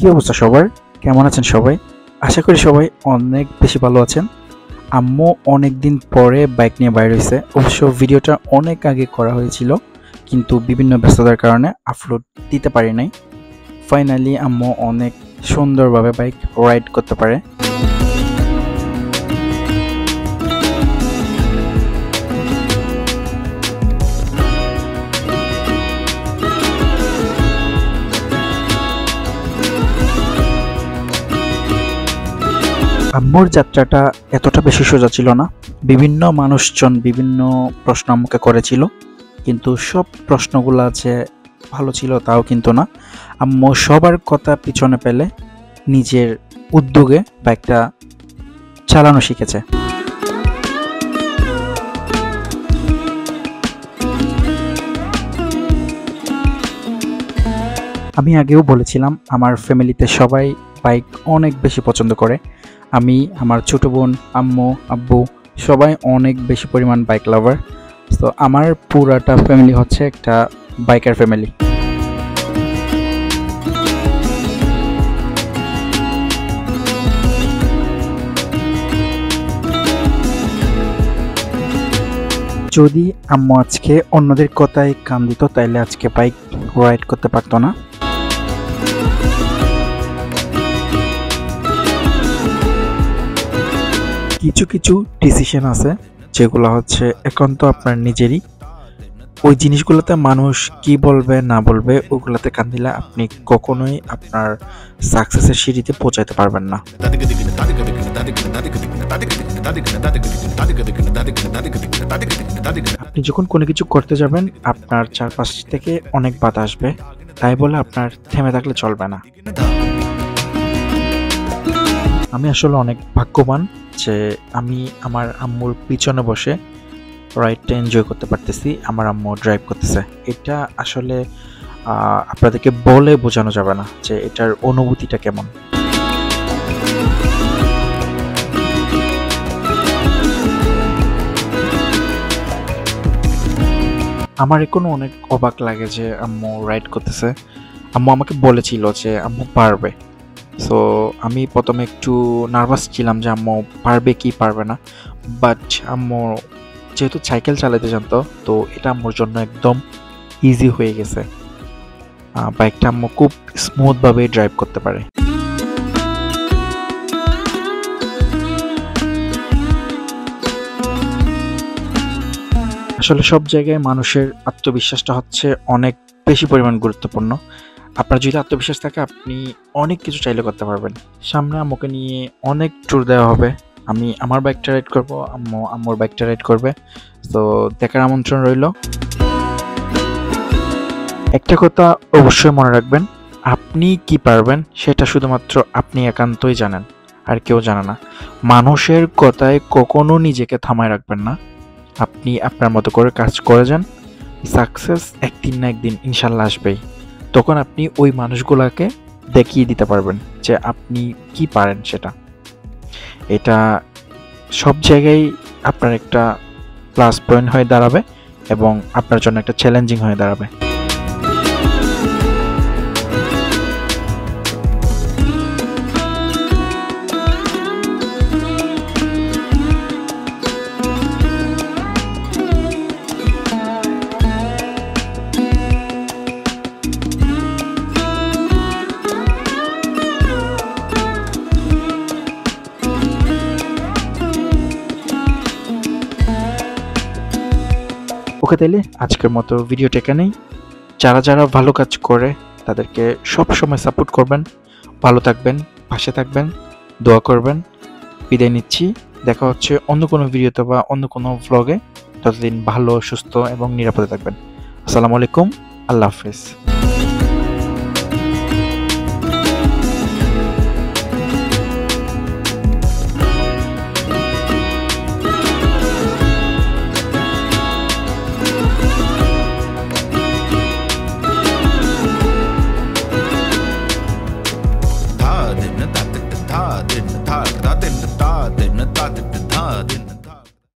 কি অবস্থা সবার? কেমন আছেন সবাই? আশা করি সবাই অনেক বেশি ভালো আছেন। আম্মু অনেকদিন পরে বাইক নিয়ে বাইর হইছে। অবশ্য ভিডিওটা অনেক আগে করা হয়েছিল, কিন্তু বিভিন্ন ব্যস্ততার কারণে আপলোড দিতে পারি নাই। ফাইনালি আম্মু অনেক সুন্দরভাবে বাইক রাইড করতে পারে। আম্মুর যাত্রাটা এতটা বেশি সোজা ছিল না। বিভিন্ন মানুষজন বিভিন্ন প্রশ্ন আমাকে করেছিল, কিন্তু সব প্রশ্নগুলো যে ভালো ছিল তাও কিন্তু না। আম্মু সবার কথা পিছনে ফেলে নিজের উদ্যোগে বাইকটা চালানো শিখেছে। আমি আগেও বলেছিলাম আমার ফ্যামিলিতে সবাই বাইক অনেক বেশি পছন্দ করে। আমি, আমার ছোট বোন, আম্মু, আব্বু সবাই অনেক বেশি পরিমাণ বাইক লাভার। তো আমার পুরাটা ফ্যামিলি হচ্ছে একটা বাইকার ফ্যামিলি। যদি আম্মু আজকে অন্যদের কথায় কান দিত তাইলে আজকে বাইক রাইড করতে পারতো না। কিছু কিছু ডিসিশন আছে যেগুলো হচ্ছে একান্ত আপনার নিজেরই। ওই জিনিসগুলোতে মানুষ কি বলবে না বলবে ওগুলোতে কান দিলে আপনি কখনোই আপনার সাকসেসের সিঁড়িতে পৌঁছাতে পারবেন না। আপনি যখন কোনো কিছু করতে যাবেন আপনার চারপাশ থেকে অনেক বাধা আসবে, তাই বলে আপনার থেমে থাকলে চলবে না। আমি আসলে অনেক ভাগ্যবান যে আমি আমার আম্মুর পিছনে বসে রাইডটা এনজয় করতে পারতেছি, আমার আম্মু ড্রাইভ করতেছে। এটা আসলে আপনাদেরকে বলে বোঝানো যাবে না যে এটার অনুভূতিটা কেমন। আমার এখনো অনেক অবাক লাগে যে আম্মু রাইড করতেছে। আম্মু আমাকে বলেছিল যে আম্মু পারবে। সো আমি প্রথমে একটু নার্ভাস ছিলাম যে আম্মু পারবে কি পারবে না, বাট আম্মু যেহেতু সাইকেল চালাতে জানতো তো এটা আম্মুর জন্য একদম ইজি হয়ে গেছে। বাইকটা আম্মু খুব স্মুথভাবে ড্রাইভ করতে পারে। আসলে সব জায়গায় মানুষের আত্মবিশ্বাসটা হচ্ছে অনেক বেশি পরিমাণ গুরুত্বপূর্ণ। আপনার যদি আত্মবিশ্বাস থাকে আপনি অনেক কিছু চাইলে করতে পারবেন। সামনে আম্মুকে নিয়ে অনেক ট্যুর দেওয়া হবে। আমি আমার বাইকটা রাইড করবো, আম্মু আম্মুর বাইকটা রাইড করবে। তো দেখার আমন্ত্রণ রইল। একটা কথা অবশ্যই মনে রাখবেন, আপনি কি পারবেন সেটা শুধুমাত্র আপনি একান্তই জানেন, আর কেউ জানে না। মানুষের কথায় কখনো নিজেকে থামায় রাখবেন না। আপনি আপনার মতো করে কাজ করে যান। সাকসেস একদিন না একদিন ইনশাল্লাহ আসবেই। তখন আপনি ওই মানুষগুলোকে দেখিয়ে দিতে পারবেন যে আপনি কি পারেন সেটা। এটা সব জায়গায় আপনার একটা প্লাস পয়েন্ট হয়ে দাঁড়াবে এবং আপনার জন্য একটা চ্যালেঞ্জিং হয়ে দাঁড়াবে। ওকে, তাইলে আজকের মতো ভিডিওটা এখানেই। যারা যারা ভালো কাজ করে তাদেরকে সব সময় সাপোর্ট করবেন, ভালো থাকবেন, পাশে থাকবেন, দোয়া করবেন। বিদায় নিচ্ছি। দেখা হচ্ছে অন্য কোনো ভিডিওতে বা অন্য কোনো ভ্লগে। ততদিন ভালো, সুস্থ এবং নিরাপদে থাকবেন। আসসালামু আলাইকুম, আল্লাহ হাফেজ।